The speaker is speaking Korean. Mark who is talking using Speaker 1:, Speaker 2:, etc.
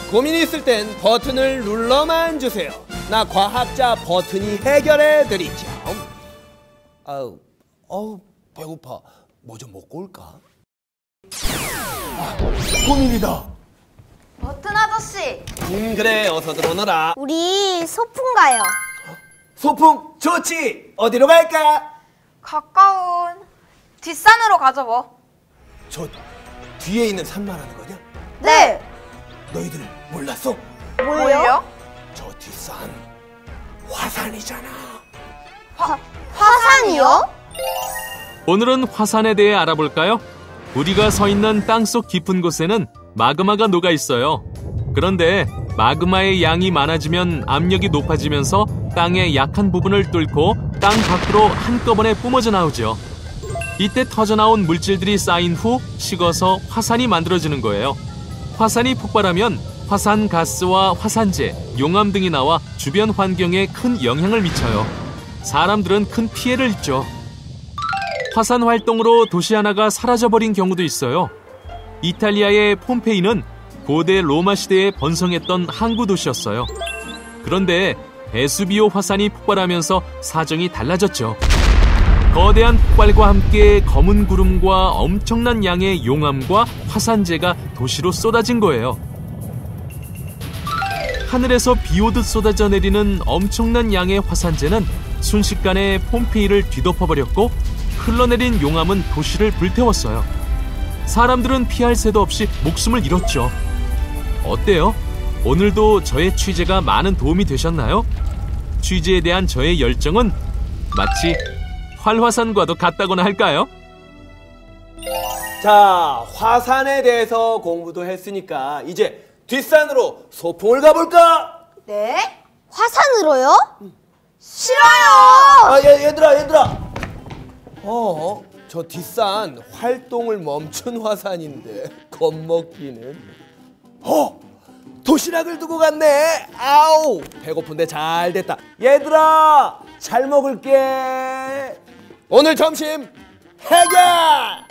Speaker 1: 고민이 있을 땐 버튼을 눌러만 주세요. 나 과학자 버튼이 해결해 드리죠. 배고파. 뭐 좀 먹고 올까? 고민이다.
Speaker 2: 버튼 아저씨.
Speaker 1: 그래, 어서 들어오너라.
Speaker 2: 우리 소풍 가요.
Speaker 1: 소풍 좋지. 어디로 갈까?
Speaker 2: 가까운 뒷산으로 가죠 뭐.
Speaker 1: 저 뒤에 있는 산 말하는 거냐?
Speaker 2: 네.
Speaker 1: 너희들 몰랐어?
Speaker 2: 뭘요?
Speaker 1: 저 뒷산 화산이잖아.
Speaker 2: 화산이요?
Speaker 3: 오늘은 화산에 대해 알아볼까요? 우리가 서 있는 땅속 깊은 곳에는 마그마가 녹아 있어요. 그런데 마그마의 양이 많아지면 압력이 높아지면서 땅의 약한 부분을 뚫고 땅 밖으로 한꺼번에 뿜어져 나오죠. 이때 터져나온 물질들이 쌓인 후 식어서 화산이 만들어지는 거예요. 화산이 폭발하면 화산가스와 화산재, 용암 등이 나와 주변 환경에 큰 영향을 미쳐요. 사람들은 큰 피해를 입죠. 화산 활동으로 도시 하나가 사라져버린 경우도 있어요. 이탈리아의 폼페이는 고대 로마 시대에 번성했던 항구 도시였어요. 그런데 베수비오 화산이 폭발하면서 사정이 달라졌죠. 거대한 폭발과 함께 검은 구름과 엄청난 양의 용암과 화산재가 도시로 쏟아진 거예요. 하늘에서 비 오듯 쏟아져 내리는 엄청난 양의 화산재는 순식간에 폼페이를 뒤덮어버렸고 흘러내린 용암은 도시를 불태웠어요. 사람들은 피할 새도 없이 목숨을 잃었죠. 어때요? 오늘도 저의 취재가 많은 도움이 되셨나요? 취재에 대한 저의 열정은 마치 활화산과도 같다고나 할까요?
Speaker 1: 자, 화산에 대해서 공부도 했으니까 이제 뒷산으로 소풍을 가볼까?
Speaker 2: 네? 화산으로요? 싫어요.
Speaker 1: 얘들아. 저 뒷산 활동을 멈춘 화산인데 겁먹기는. 도시락을 두고 갔네. 아우, 배고픈데 잘 됐다. 얘들아, 잘 먹을게. 오늘 점심 해결.